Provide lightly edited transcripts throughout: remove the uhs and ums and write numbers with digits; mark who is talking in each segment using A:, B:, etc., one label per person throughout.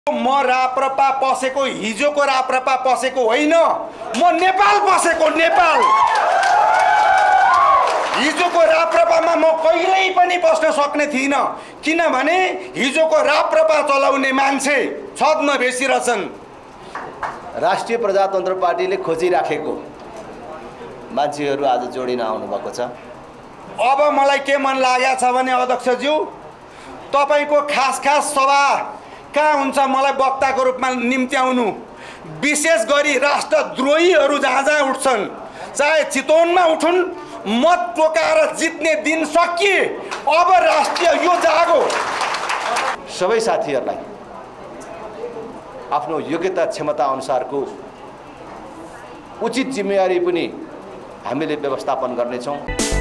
A: म राप्रपा पसेको हिजोको राप्रपा पसेको होइन, म नेपाल पसेको नेपाल। हिजोको राप्रपामा म कहिल्यै पनि बस्न सक्ने थिइन, किनभने हिजोको राप्रपा चलाउने मान्छे छद्म बेसिरहेछन्।
B: राष्ट्रिय प्रजातन्त्र पार्टीले खोजिराखेको मान्छेहरू आज जोडिन आउनुभएको छ।
A: अब मलाई के मन लागेको छ भने अध्यक्षज्यू, तपाईको खास सभा कहाँ हुन्छ मलाई वक्ताको रूपमा निम्त्याउनु। विशेष गरी राष्ट्रद्रोहीहरू जहाँ जहाँ उठ्छन्, चाहे चितवनमा उठुन्, मत टोकाएर जित्ने दिन सकिए। अब राष्ट्रिय यो जागो।
B: सबै साथीहरूलाई आफ्नो योग्यता क्षमता अनुसारको उचित जिम्मेवारी पनि हामीले व्यवस्थापन गर्नेछौँ।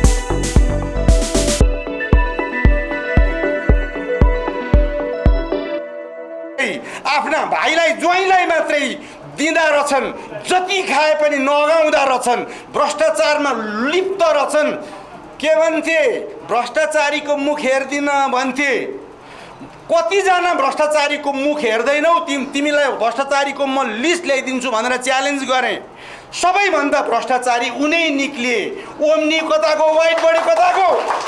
A: आफ्ना भाइलाई ज्वाइँलाई मात्रै दिँदा रहेछन्, जति खाए पनि नगाउँदा रहेछन्, भ्रष्टाचारमा लिप्त रहेछन्। के भन्थे, भ्रष्टाचारीको मुख हेर्दिन भन्थे। कतिजना भ्रष्टाचारीको मुख हेर्दैनौ? तिमीलाई भ्रष्टाचारीको म लिस्ट ल्याइदिन्छु भनेर च्यालेन्ज गरेँ। सबैभन्दा भ्रष्टाचारी उनै निक्लिए। ओम्नी कताको, वाइट बडी कताको।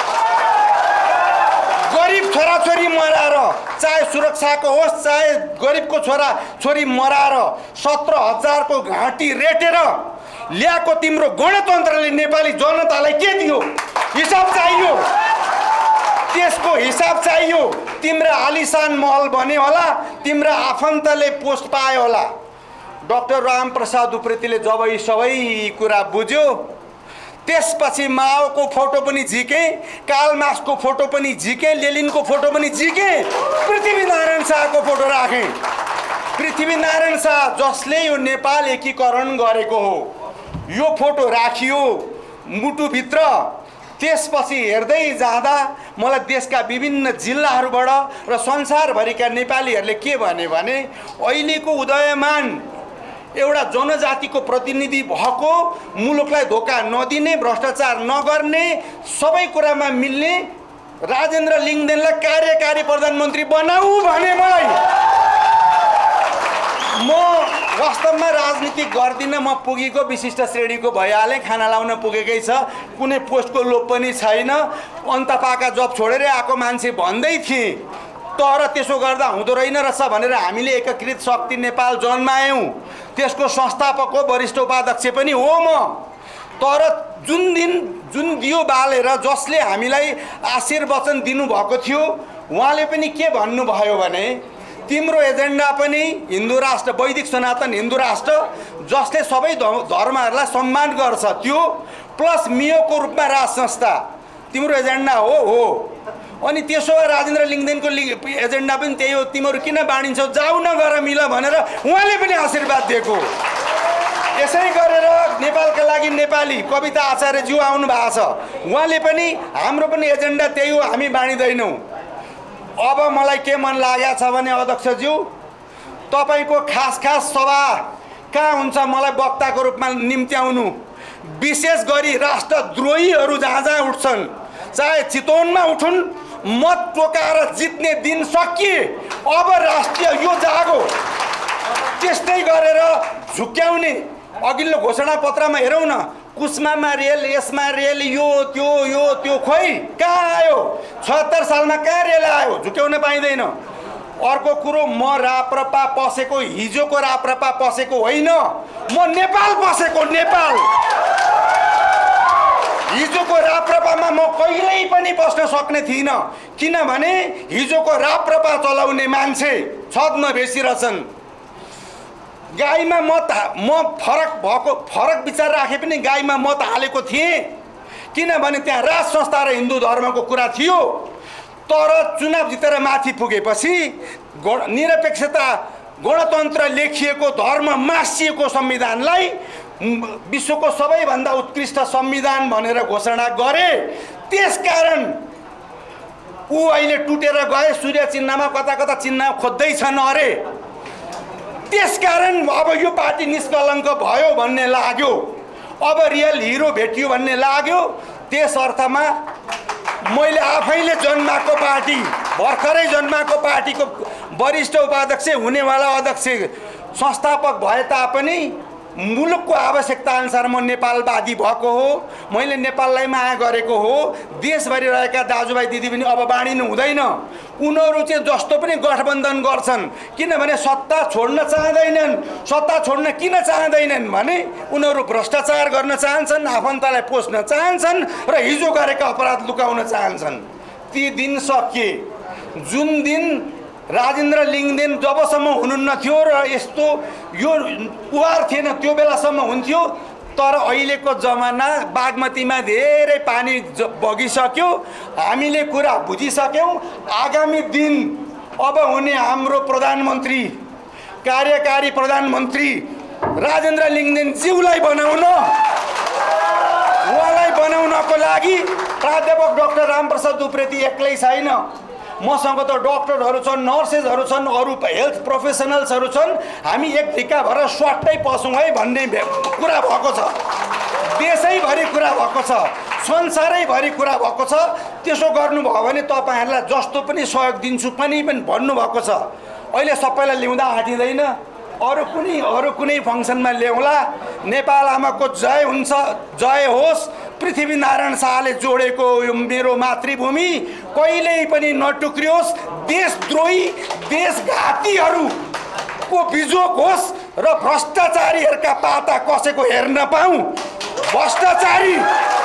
A: गरिब छोराछोरी मराएर, चाहे सुरक्षाको होस् चाहे गरिबको छोराछोरी मराएर 17,000 को घाँटी रेटेर ल्याएको तिम्रो गणतन्त्रले नेपाली जनतालाई के दियो? हिसाब चाहियो। त्यसको हिसाब चाहियो। तिम्रो आलिशान महल बन्यो होला, तिम्रो आफन्तले पोस्ट पायो होला। डाक्टर रामप्रसाद उप्रेतीले जब यी सबै कुरा बुझ्यो, त्यसपछि माओको फोटो पनि झिके, कार्ल मार्क्सको फोटो पनि झिके, लेनिनको फोटो पनि झिके, पृथ्वीनारायण शाहको फोटो राखे। पृथ्वीनारायण शाह जसले यो नेपाल एकीकरण गरेको हो, यो फोटो राखियो मुटुभित्र। त्यसपछि हेर्दै जाँदा मलाई देशका विभिन्न जिल्लाहरूबाट र संसारभरिका नेपालीहरूले के भने अहिलेको उदयमान एउटा जनजातिको प्रतिनिधि भएको, मुलुकलाई धोका नदिने, भ्रष्टाचार नगर्ने, सबै कुरामा मिल्ने राजेन्द्र लिङ्गदेनलाई कार्यकारी प्रधानमन्त्री बनाऊ भने मलाई। म वास्तवमा राजनीति गर्दिनँ, म पुगेको विशिष्ट श्रेणीको भइहालेँ, खाना लाउन पुगेकै छ, कुनै पोस्टको लोभ पनि छैन, अन्त पाका जब छोडेर आएको मान्छे भन्दै थिएँ। तर त्यसो गर्दा हुँदो रहेन रहेछ भनेर हामीले एकीकृत शक्ति नेपाल जन्मायौँ। त्यसको संस्थापक हो, वरिष्ठ उपाध्यक्ष पनि हो म। तर जुन दियो बालेर जसले हामीलाई आशीर्वचन दिनुभएको थियो, उहाँले पनि के भन्नुभयो भने तिम्रो एजेन्डा पनि हिन्दू राष्ट्र, वैदिक सनातन हिन्दू राष्ट्र जसले सबै धर्महरूलाई सम्मान गर्छ, त्यो प्लस मियोको रूपमा राज संस्था तिम्रो एजेन्डा हो। अनि त्यसो भए राजेन्द्र लिङ्गदेनको एजेन्डा पनि त्यही हो, तिमीहरू किन बाँडिन्छौ, जाऊ न गर मिल भनेर उहाँले पनि आशीर्वाद दिएको। यसै गरेर नेपालका लागि नेपाली कविता आचार्यज्यू आउनु भएको छ, उहाँले पनि हाम्रो पनि एजेन्डा त्यही हो, हामी बाँडिँदैनौँ। अब मलाई के मन लागेको छ भने अध्यक्षज्यू, तपाईँको खास सभा कहाँ हुन्छ मलाई वक्ताको रूपमा निम्त्याउनु। विशेष गरी राष्ट्रद्रोहीहरू जहाँ जहाँ उठ्छन्, चाहे चितवनमा उठुन्, मत टोकाएर जित्ने दिन सकिए। अब राष्ट्रिय यो जागो। त्यस्तै गरेर झुक्क्याउने अघिल्लो घोषणापत्रमा हेरौँ न, कुस्मामा रेल, यसमा रेल, यो त्यो खोइ कहाँ आयो? 76 सालमा कहाँ रेल आयो? झुक्याउन पाइँदैन। अर्को कुरो, म राप्रपा पसेको हिजोको राप्रपा पसेको होइन, म नेपाल पसेको नेपाल। हिजोको राप्रपामा म कहिल्यै पनि बस्न सक्ने थिइन, किनभने हिजोको राप्रपा चलाउने मान्छे छद्म बेसिरहेछन्। गाईमा म फरक विचार राखे पनि गाईमा मत हालेको थिएँ, किनभने त्यहाँ राज संस्था र हिन्दू धर्मको कुरा थियो। तर चुनाव जितेर माथि पुगेपछि निरपेक्षता, गणतन्त्र लेखिएको, धर्म मासिएको संविधानलाई विश्वको सबैभन्दा उत्कृष्ट संविधान भनेर घोषणा गरे। त्यसकारण ऊ अहिले टुटेर गए, सूर्य चिन्हमा कता चिन्ह खोज्दैछन् अरे। त्यसकारण अब यो पार्टी निष्कलङ्क भयो भन्ने लाग्यो, अब रियल हिरो भेटियो भन्ने लाग्यो। त्यस अर्थमा मैले आफैले जन्माको पार्टी, भर्खरै जन्माको पार्टीको वरिष्ठ उपाध्यक्ष हुनेवाला अध्यक्ष संस्थापक भए तापनि मुलुकको आवश्यकता अनुसार म नेपालवादी भएको हो, मैले नेपाललाई माया गरेको हो। देशभरि रहेका दाजुभाइ दिदीबहिनी अब बाँडिनु हुँदैन। उनीहरू चाहिँ जस्तो पनि गठबन्धन गर्छन्, किनभने सत्ता छोड्न चाहँदैनन्। सत्ता छोड्न किन चाहँदैनन् भने उनीहरू भ्रष्टाचार गर्न चाहन्छन्, आफन्तलाई पोस्न चाहन्छन् र हिजो गरेका अपराध लुकाउन चाहन्छन्। ती दिन सकिए। जुन दिन राजेन्द्र लिङ्गदेन जबसम्म हुनुहुन्न थियो र यस्तो यो उहार थिएन त्यो बेलासम्म हुन्थ्यो। तर अहिलेको जमाना बागमतीमा धेरै पानी बगिसक्यो, हामीले कुरा बुझिसक्यौँ। आगामी दिन अब हुने हाम्रो प्रधानमन्त्री, कार्यकारी प्रधानमन्त्री राजेन्द्र लिङ्गदेन ज्यूलाई बनाउन, उहाँलाई बनाउनको लागि प्राध्यापक डाक्टर रामप्रसाद उप्रेती एक्लै छैन। मसँग त डक्टरहरू छन्, नर्सेसहरू छन्, अरू हेल्थ प्रोफेसनल्सहरू छन्। हामी एक ढिक्का भएर स्वाटै पसौँ है भन्ने कुरा भएको छ। देशैभरि कुरा भएको छ, संसारैभरि कुरा भएको छ। त्यसो गर्नुभयो भने तपाईँहरूलाई जस्तो पनि सहयोग दिन्छु पनि भन्नुभएको छ। अहिले सबैलाई ल्याउँदा आँटिँदैन, अरू कुनै फङ्सनमा ल्याउँला। नेपाल आमाको जय हुन्छ, जय होस्। पृथ्वीनारायण शाहले जोडेको यो मेरो मातृभूमि कहिल्यै पनि नटुक्रियोस्। देशद्रोही देशघातीहरूको बिजोग होस् र भ्रष्टाचारीहरूका पाता कसैको हेर्न पाऊँ। भ्रष्टाचारी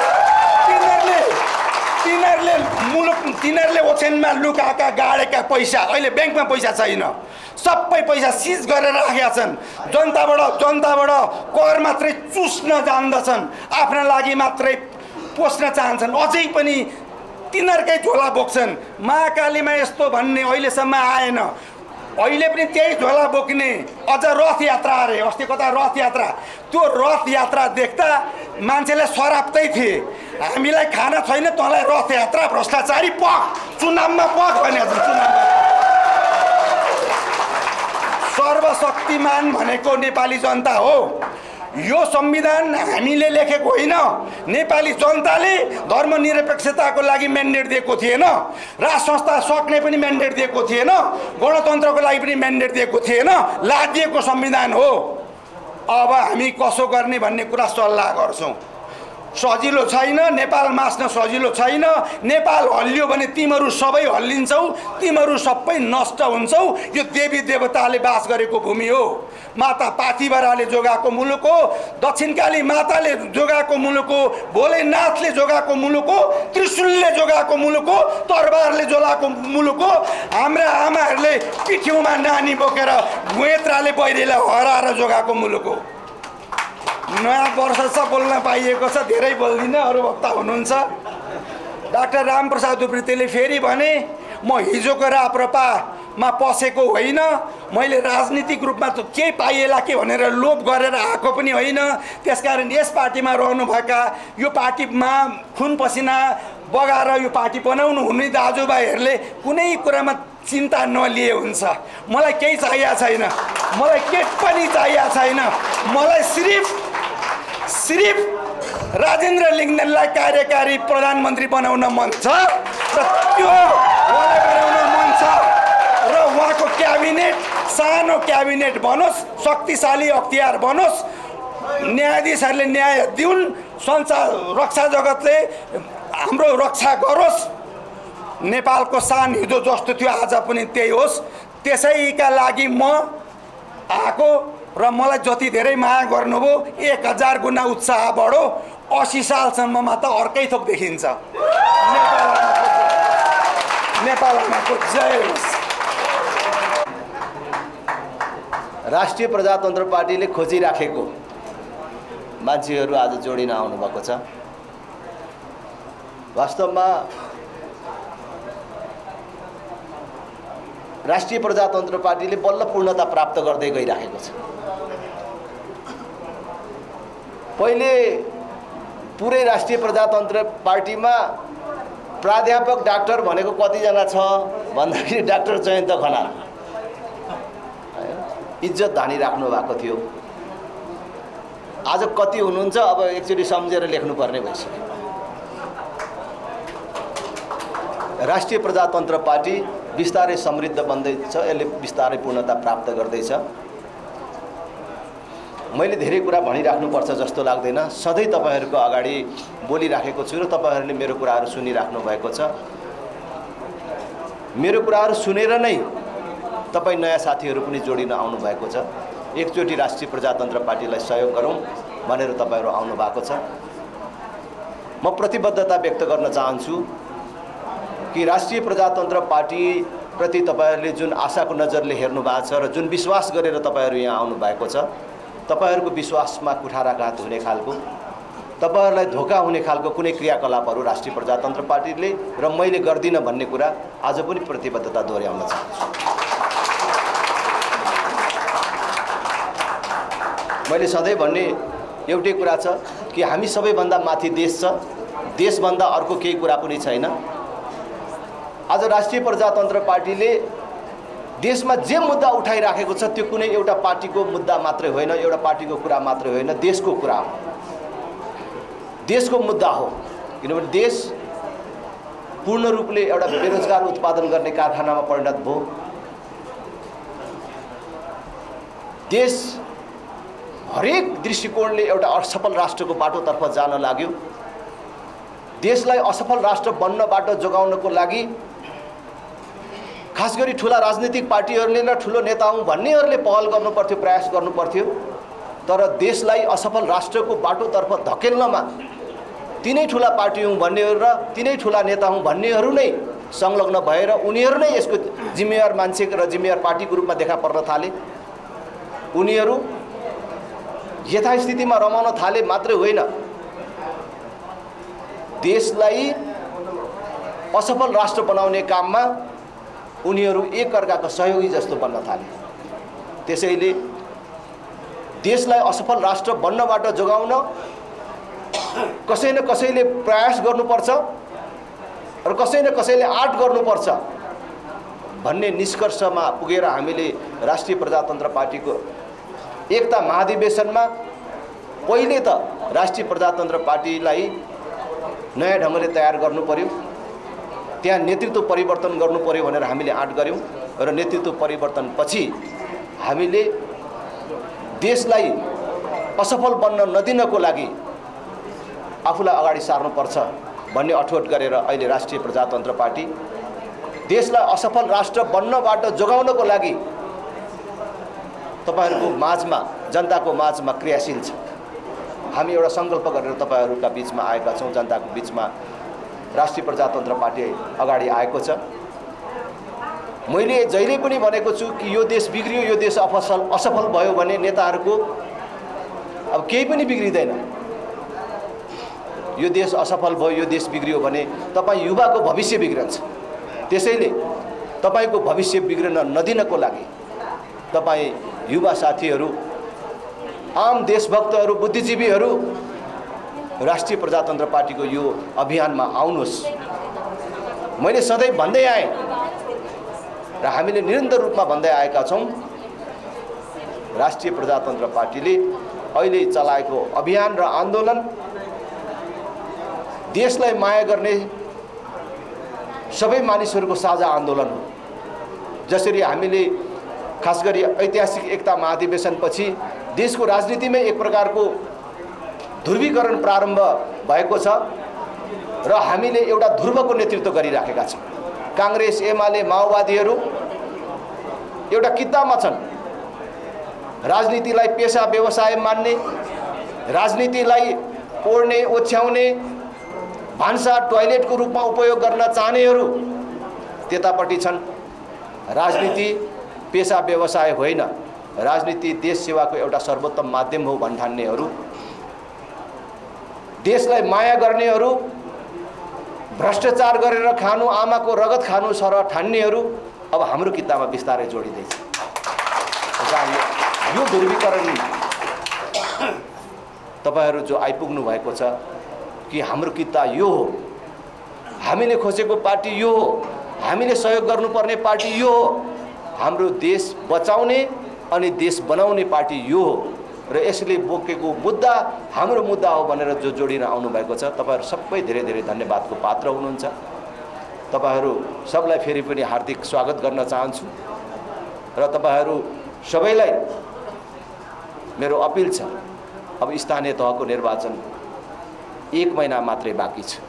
A: तिनीहरूले ओछ्यानमा लुकाएका गाडेका पैसा, अहिले ब्याङ्कमा पैसा छैन, सबै पैसा सिज गरेर राखेका छन्। जनताबाट कर मात्रै चुस्न जान्दछन्, आफ्ना लागि मात्रै पोस्न चाहन्छन्। अझै पनि तिनीहरूकै झोला बोक्छन्। महाकालीमा यस्तो भन्ने अहिलेसम्म आएन। अहिले पनि त्यही झोला बोक्ने। अझ रथ यात्रा अरे, अस्ति कता रथ यात्रा, त्यो रथ यात्रा देख्दा मान्छेले सराप्दै थिए। हामीलाई खाना छैन, तँलाई रथ यात्रा, भ्रष्टाचारी पख, चुनावमा पख भने चुनावमा। सर्वशक्तिमान भनेको नेपाली जनता हो। यो संविधान हामीले लेखेको होइन। नेपाली जनताले धर्मनिरपेक्षताको लागि म्यान्डेट दिएको थिएन, राज संस्था सक्ने पनि म्यान्डेट दिएको थिएन, गणतन्त्रको लागि पनि म्यान्डेट दिएको थिएन। लादिएको संविधान हो। अब हामी कसो गर्ने भन्ने कुरा सल्लाह गर्छौँ। सजिलो छैन, नेपाल मास्न सजिलो छैन। नेपाल हल्लियो भने तिमीहरू सबै हल्लिन्छौ, तिमीहरू सबै नष्ट हुन्छौ। यो देवी देवताले बास गरेको भूमि हो। माता पाथिभराले जोगाएको मुलुक हो, दक्षिणकाली माताले जोगाएको मुलुक हो, भोलेनाथले जोगाएको मुलुक हो, त्रिशूलले जोगाएको मुलुक हो, तरबारले जोगाएको मुलुक हो। हाम्रा आमाहरूले पिठ्यौँमा नानी बोकेर घुएत्राले बहिरीलाई हराएर जोगाएको मुलुक हो। नयाँ वर्ष छ, बोल्न पाइएको छ, धेरै बोल्दिनँ, अरू वक्ता हुनुहुन्छ। डाक्टर रामप्रसाद उप्रेतीले फेरि भने म हिजोको राप्रपामा पसेको होइन, मैले राजनीतिक रूपमा त केही पाइएला के भनेर लोभ गरेर आएको पनि होइन। त्यसकारण यस पार्टीमा रहनुभएका, यो पार्टीमा खुन पसिना बगाएर यो पार्टी बनाउनु हुने दाजुभाइहरूले कुनै कुरामा चिन्ता नलिए हुन्छ। मलाई केही चाहिएको छैन, मलाई केही पनि चाहिएको छैन। मलाई सिर्फ राजेन्द्र लिङ्गदेनलाई कार्यकारी प्रधानमन्त्री बनाउन मन छ र त्यो उहाँलाई बनाउन मन छ र उहाँको क्याबिनेट सानो क्याबिनेट बनोस्, शक्तिशाली अख्तियार बनोस्, न्यायाधीशहरूले न्याय दिउन्, रक्षा जगतले हाम्रो रक्षा गरोस्, नेपालको शान हिजो जस्तो थियो आज पनि त्यही होस्। त्यसैका लागि म आएको र मलाई जति धेरै माया गर्नुभयो 1000 गुणा उत्साह बढो। 80 सालसम्ममा त अर्कै थोक देखिन्छ। नेपालको जय होस्।
B: राष्ट्रिय प्रजातन्त्र पार्टीले खोजिराखेको मान्छेहरू आज जोडिन आउनुभएको छ। वास्तवमा राष्ट्रिय प्रजातन्त्र पार्टीले बल्ल पूर्णता प्राप्त गर्दै गइराखेको छ। पहिले पुरै राष्ट्रिय प्रजातन्त्र पार्टीमा प्राध्यापक डाक्टर भनेको कतिजना छ भन्दाखेरि डाक्टर जयन्त खनाल इज्जत धानी राख्नु भएको थियो। आज कति हुनुहुन्छ अब एकचोटि सम्झेर लेख्नुपर्ने भइसक्यो। राष्ट्रिय प्रजातन्त्र पार्टी बिस्तारै समृद्ध बन्दैछ, यसले बिस्तारै पूर्णता प्राप्त गर्दैछ। मैले धेरै कुरा भनिराख्नुपर्छ जस्तो लाग्दैन। सधैँ तपाईहरूको अगाडि बोलिराखेको छु र तपाईहरूले मेरो कुराहरू सुनिराख्नु भएको छ। मेरो कुराहरू सुनेर नै तपाईँ नयाँ साथीहरू पनि जोडिन आउनु भएको छ। एकचोटि राष्ट्रिय प्रजातन्त्र पार्टीलाई सहयोग गरौँ भनेर तपाईहरू आउनु भएको छ। म प्रतिबद्धता व्यक्त गर्न चाहन्छु कि राष्ट्रिय प्रजातन्त्र पार्टी प्रति तपाईहरूले जुन आशाको नजरले हेर्नु भएको छ र जुन विश्वास गरेर तपाईहरू यहाँ आउनु भएको छ, तपाईहरूको विश्वासमा कुठाराघात हुने खालको, तपाईहरूलाई धोका हुने खालको कुनै क्रियाकलापहरू राष्ट्रिय प्रजातन्त्र पार्टीले र मैले गर्दिनँ भन्ने कुरा आज पनि प्रतिबद्धता दोहोर्याउन चाहन्छु। मैले सधैँ भन्ने एउटै कुरा छ कि हामी सबैभन्दा माथि देश छ, देशभन्दा अर्को केही कुरा पनि छैन। आज राष्ट्रिय प्रजातन्त्र पार्टीले देशमा जे मुद्दा उठाइराखेको छ त्यो कुनै एउटा पार्टीको मुद्दा मात्रै होइन, एउटा पार्टीको कुरा मात्रै होइन, देशको कुरा हो, देशको मुद्दा हो। किनभने देश पूर्ण रूपले एउटा बेरोजगार उत्पादन गर्ने कारखानामा परिणत भयो। देश हरेक दृष्टिकोणले एउटा असफल राष्ट्रको बाटोतर्फ जान लाग्यो। देशलाई असफल राष्ट्र बन्नबाट जोगाउनको लागि खास गरी ठुला राजनीतिक पार्टीहरूले र ठुलो नेता हुँ भन्नेहरूले पहल गर्नुपर्थ्यो, प्रयास गर्नुपर्थ्यो। तर देशलाई असफल राष्ट्रको बाटोतर्फ धकेल्नमा तिनै ठुला पार्टी हुँ भन्नेहरू र तिनै ठुला नेता हुँ भन्नेहरू नै संलग्न भएर उनीहरू नै यसको जिम्मेवार मान्छे र जिम्मेवार पार्टीको रूपमा देखा पर्न थाले। उनीहरू यथास्थितिमा रमाउन थाले मात्रै होइन, देशलाई असफल राष्ट्र बनाउने काममा उनीहरू एकअर्काको सहयोगी जस्तो बन्न थाले। त्यसैले देशलाई असफल राष्ट्र बन्नबाट जोगाउन कसै न कसैले प्रयास गर्नुपर्छ र कसै न कसैले आँट गर्नुपर्छ भन्ने निष्कर्षमा पुगेर हामीले राष्ट्रिय प्रजातन्त्र पार्टीको एकता महाधिवेशनमा पहिले त राष्ट्रिय प्रजातन्त्र पार्टीलाई नयाँ ढङ्गले तयार गर्नु पर्यो, त्यहाँ नेतृत्व परिवर्तन गर्नु पर्यो भनेर हामीले आँट गऱ्यौँ र नेतृत्व परिवर्तनपछि हामीले देशलाई असफल बन्न नदिनको लागि आफूलाई अगाडि सार्नुपर्छ भन्ने अठोट गरेर अहिले राष्ट्रिय प्रजातन्त्र पार्टी देशलाई असफल राष्ट्र बन्नबाट जोगाउनको लागि तपाईहरूको माझमा, जनताको माझमा क्रियाशील छ। हामी एउटा सङ्कल्प गरेर तपाईहरूका बिचमा आएका छौँ, जनताको बिचमा राष्ट्रिय प्रजातन्त्र पार्टी अगाडि आएको छ। मैले जहिले पनि भनेको छु कि यो देश बिग्रियो, यो देश असफल भयो भने नेताहरूको अब केही पनि बिग्रिँदैन। यो देश असफल भयो, यो देश बिग्रियो भने तपाईँ युवाको भविष्य बिग्रन्छ। त्यसैले तपाईँको भविष्य बिग्रन नदिनको लागि तपाईँ युवा साथीहरू, आम देशभक्तहरू, बुद्धिजीवीहरू राष्ट्रिय प्रजातन्त्र पार्टीको यो अभियानमा आउनुहोस्। मैले सधैँ भन्दै आएँ र हामीले निरन्तर रूपमा भन्दै आएका छौँ, राष्ट्रिय प्रजातन्त्र पार्टीले अहिले चलाएको अभियान र आन्दोलन देशलाई माया गर्ने सबै मानिसहरूको साझा आन्दोलन हो। जसरी हामीले खास गरी ऐतिहासिक एकता महाधिवेशनपछि देशको राजनीतिमै एक प्रकारको ध्रुवीकरण प्रारम्भ भएको छ र हामीले एउटा ध्रुवको नेतृत्व गरिराखेका छौँ। काङ्ग्रेस, एमाले, माओवादीहरू एउटा किताबमा छन्। राजनीतिलाई पेसा व्यवसाय मान्ने, राजनीतिलाई ओड्ने, ओछ्याउने, भान्सा टोयलेटको रूपमा उपयोग गर्न चाहनेहरू त्यतापट्टि छन्। राजनीति पेसा व्यवसाय होइन, राजनीति देश सेवाको एउटा सर्वोत्तम माध्यम हो भन्ठान्नेहरू, देशलाई माया गर्नेहरू, भ्रष्टाचार गरेर खानु, आमाको रगत खानु सरह ठान्नेहरू अब हाम्रो किताबमा बिस्तारै जोडिँदैछ। यो ध्रुवीकरण तपाईहरू जो आइपुग्नु भएको छ कि हाम्रो किता यो हो, हामीले खोजेको पार्टी यो हो, हामीले सहयोग गर्नुपर्ने पार्टी यो हो, हाम्रो देश बचाउने अनि देश बनाउने पार्टी यो हो र यसले बोकेको मुद्दा हाम्रो मुद्दा हो भनेर जो जोडिन आउनु भएको छ, तपाईहरु सबै धेरै धेरै धन्यवादको पात्र हुनुहुन्छ। तपाईहरू सबलाई फेरि पनि हार्दिक स्वागत गर्न चाहन्छु र तपाईहरू सबैलाई मेरो अपिल छ, अब स्थानीय तहको निर्वाचन 1 महिना मात्रै बाँकी छ।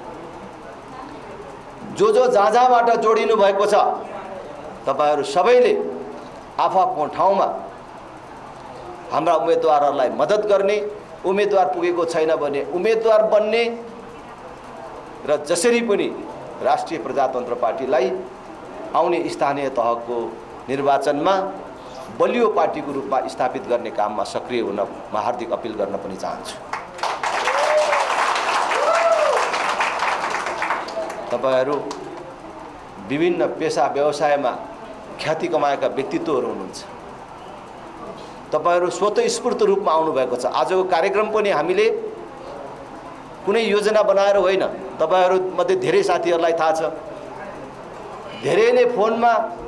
B: जो जहाँबाट जोडिनु भएको छ तपाईहरू सबैले आफआफ्नो ठाउँमा हाम्रा उम्मेदवारहरूलाई मद्दत गर्ने, उम्मेदवार पुगेको छैन भने उम्मेदवार बन्ने र जसरी पनि राष्ट्रिय प्रजातन्त्र पार्टीलाई आउने स्थानीय तहको निर्वाचनमा बलियो पार्टीको रूपमा स्थापित गर्ने काममा सक्रिय हुन म हार्दिक अपिल गर्न पनि चाहन्छु। तपाईहरू विभिन्न पेशा व्यवसायमा ख्याति कमाएका व्यक्तित्वहरू हुनुहुन्छ। तपाईहरू स्वतःस्फूर्त रूपमा आउनुभएको छ। आजको कार्यक्रम पनि हामीले कुनै योजना बनाएर होइन, तपाईहरू मध्ये धेरै साथीहरूलाई थाहा छ, धेरै नै फोनमा,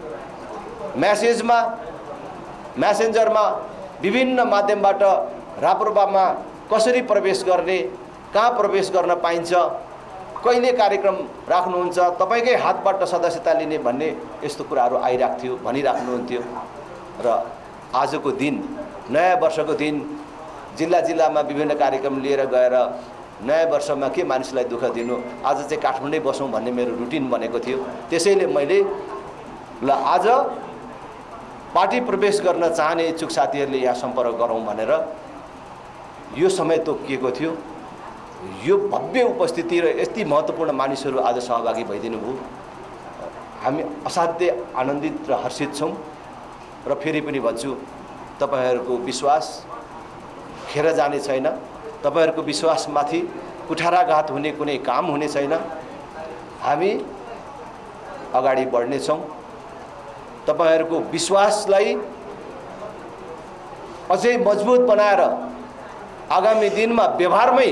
B: मेसेन्जरमा विभिन्न माध्यमबाट राप्रपामा कसरी प्रवेश गर्ने, कहाँ प्रवेश गर्न पाइन्छ, कहिले कार्यक्रम राख्नुहुन्छ, तपाईकै हातबाट सदस्यता लिने भन्ने यस्तो कुराहरू आइराख्थ्यो, भनिराख्नुहुन्थ्यो। र आजको दिन, नयाँ वर्षको दिन जिल्लामा विभिन्न कार्यक्रम लिएर गएर नयाँ वर्षमा के मानिसलाई दुःख दिनु, आज चाहिँ काठमाडौँ बसौँ भन्ने मेरो रुटिन बनेको थियो। त्यसैले मैले ल आज पार्टी प्रवेश गर्न चाहने इच्छुक साथीहरूले यहाँ सम्पर्क गरौँ भनेर यो समय तोकिएको थियो। यो भव्य उपस्थिति र यति महत्त्वपूर्ण मानिसहरू आज सहभागी भइदिनु भयो। हामी असाध्यै आनन्दित र हर्षित छौँ। र फेरि पनि भन्छु, तपाईहरूको विश्वास खेर जाने छैन। तपाईहरूको विश्वासमाथि कुठाराघात हुने कुनै काम हुने छैन। हामी अगाडि बढ्नेछौँ। तपाईहरूको विश्वासलाई अझै मजबुत बनाएर आगामी दिनमा व्यवहारमै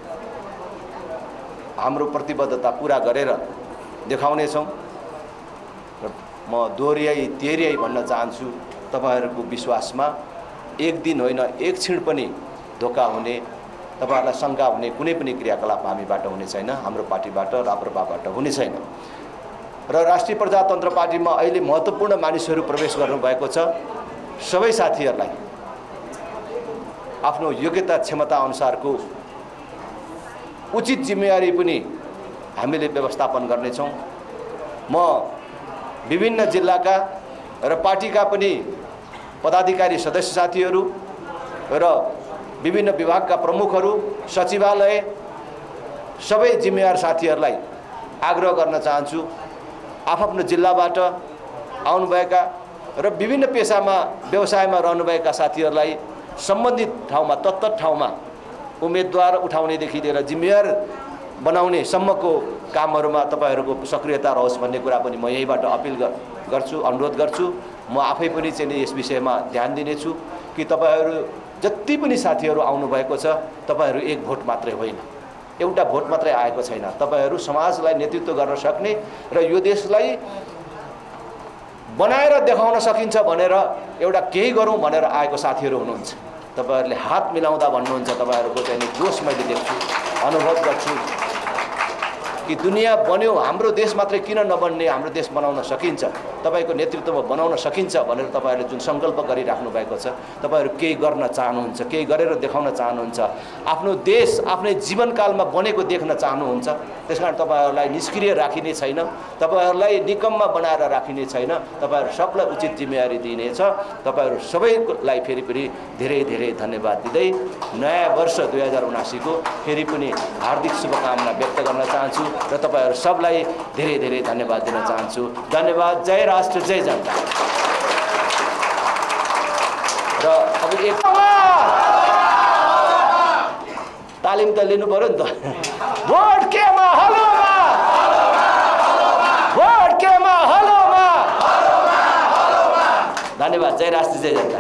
B: हाम्रो प्रतिबद्धता पूरा गरेर देखाउनेछौँ। र म दोहोऱ्याइ भन्न चाहन्छु, तपाईहरूको विश्वासमा एक दिन होइन, एक क्षण पनि धोका हुने, तपाईहरूलाई शङ्का हुने कुनै पनि क्रियाकलाप हामीबाट हुने छैन, हाम्रो पार्टीबाट, राप्रपाबाट हुने छैन। र राष्ट्रिय प्रजातन्त्र पार्टीमा अहिले महत्त्वपूर्ण मानिसहरू प्रवेश गर्नुभएको छ। सबै साथीहरूलाई आफ्नो योग्यता क्षमता अनुसारको उचित जिम्मेवारी पनि हामीले व्यवस्थापन गर्नेछौँ। म विभिन्न जिल्लाका र पार्टीका पनि पदाधिकारी सदस्य साथीहरू र विभिन्न विभागका प्रमुखहरू, सचिवालय, सबै जिम्मेवार साथीहरूलाई आग्रह गर्न चाहन्छु, आफ्नो जिल्लाबाट आउनुभएका र विभिन्न पेशामा व्यवसायमा रहनुभएका साथीहरूलाई सम्बन्धित ठाउँमा, तत्त ठाउँमा उम्मेदवार उठाउनेदेखि लिएर जिम्मेवार बनाउने सम्मको कामहरूमा तपाईहरूको सक्रियता रहोस् भन्ने कुरा पनि म यहीबाट अपिल गर्छु, अनुरोध गर्छु। म आफै पनि चाहिँ यस विषयमा ध्यान दिनेछु कि तपाईहरू जति पनि साथीहरू आउनुभएको छ, तपाईहरू एक भोट मात्रै होइन, एउटा भोट मात्रै आएको छैन। तपाईहरू समाजलाई नेतृत्व गर्न सक्ने र यो देशलाई बनाएर देखाउन सकिन्छ भनेर एउटा केही गरौँ भनेर आएको साथीहरू हुनुहुन्छ। तपाईहरूले हात मिलाउँदा भन्नुहुन्छ, तपाईहरूको चाहिँ जोस मैले देख्छु, अनुभव गर्छु कि दुनियाँ बन्यो, हाम्रो देश मात्रै किन नबन्ने, हाम्रो देश बनाउन सकिन्छ, तपाईको नेतृत्वमा बनाउन सकिन्छ भनेर तपाईहरूले जुन सङ्कल्प गरिराख्नु भएको छ, तपाईहरू केही गर्न चाहनुहुन्छ, केही गरेर देखाउन चाहनुहुन्छ, आफ्नो देश आफ्नै जीवनकालमा बनेको देख्न चाहनुहुन्छ। त्यसकारण तपाईहरूलाई निष्क्रिय राखिने छैन, तपाईहरूलाई निकममा बनाएर राखिने छैन। तपाईहरू सबलाई उचित जिम्मेवारी दिइनेछ। तपाईहरू सबैलाई फेरि पनि धेरै धेरै धन्यवाद दिँदै नयाँ वर्ष 2079 को फेरि पनि हार्दिक शुभकामना व्यक्त गर्न चाहन्छु र तपाईहरू सबलाई धेरै धेरै धन्यवाद दिन चाहन्छु। धन्यवाद। जय राष्ट्र, जय जनता। र अब एक तालिम त लिनु पर्यो नि त। भोट केमा हलोमा, भोट केमा हलोमा। धन्यवाद। जय राष्ट्र, जय जनता।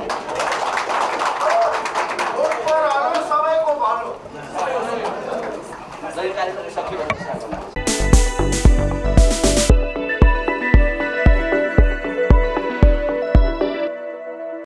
B: सबैको भलो।